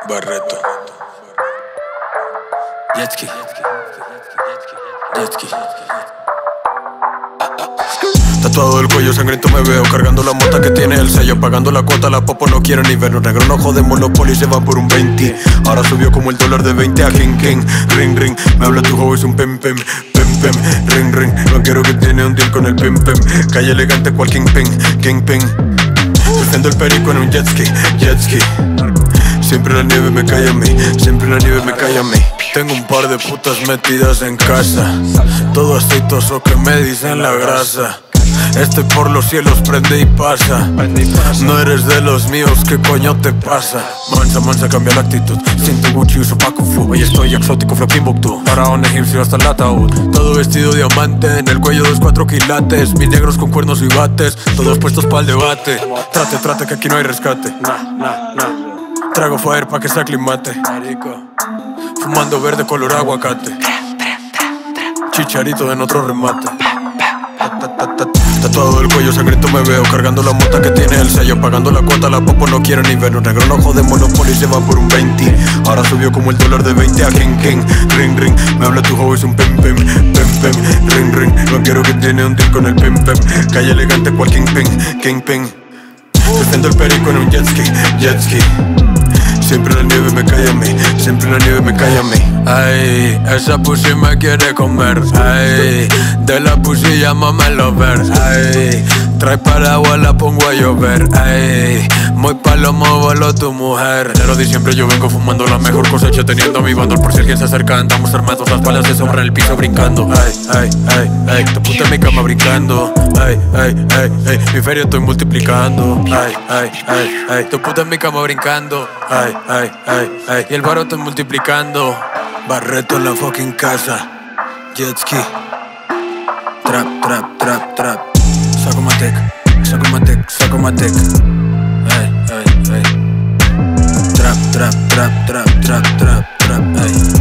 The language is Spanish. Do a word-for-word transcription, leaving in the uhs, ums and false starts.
Barreto. Jetski. Jetski. Tatuado del cuello sangriento me veo, cargando la mota que tiene el sello, pagando la cuota, la popo no quiere ni ver. Un negro no jode Monopoly, se va por un veinte. Ahora subió como el dólar de veinte a King King. Ring ring, me habla tu juego, es un pem pem. Pem pem, ring ring, no quiero que tiene un deal con el pem pem. Calle elegante cual King Ping, King Ping. Surfeando el perico en un jetski, jetski. Siempre la nieve me cae a mí, siempre la nieve me cae a mí. Tengo un par de putas metidas en casa, todo aceitoso que me dicen la grasa. Estoy por los cielos, prende y pasa. No eres de los míos, ¿qué coño te pasa? Mansa, mansa, cambia la actitud. Siento Gucci, uso pa' Kung Fu. Hoy estoy exótico, flow Timbuktu. Faraón egipcio hasta el ataúd. Todo vestido diamante, en el cuello dos, cuatro quilates. Mis negros con cuernos y bates, todos puestos pa'l debate. Trate, trate, que aquí no hay rescate. Nah, nah, nah. Trago fire pa' que se aclimate. Fumando verde color aguacate. Chicharito en otro remate. Tatuado del cuello sangriento me veo, cargando la mota que tiene el sello, pagando la cuota, la popo no quiere ni ver. Un negro no jode Monopoly, se va por un veinte. Ahora subió como el dólar de veinte a King King. Ring ring, me habla tu juego, es un pem pem. Pem pem, ring ring, no quiero que tiene un deal con el pem pem. Calle elegante cual King Ping, King Ping. Surfeando el perico en un jetski, jetski. Siempre la nieve me cae a mí, siempre la nieve me cae a mí. Ay, esa pussy me quiere comer. Ay, de la pussy llámamelo ver. Ay, trae paraguas, la pongo a llover. Ay, muy palomo voló tu mujer. Enero, diciembre yo vengo fumando la mejor cosecha, teniendo mi bundle por si alguien se acerca. Andamos armados, las balas se sobran el piso brincando. Ay, ay, ay, ay, tu puta en mi cama brincando. Ay, ay, ay, ay, mi feria estoy multiplicando. Ay, ay, ay, ay, tu puta en mi cama brincando. Ay, ay, ay, ay, y el baro estoy multiplicando. Barreto en la fucking casa. Jetski. Trap, trap, trap, trap. Saco matek, saco matek, saco matek. Ay, ay, ay. Trap, trap, trap, trap, trap, trap, trap, ay.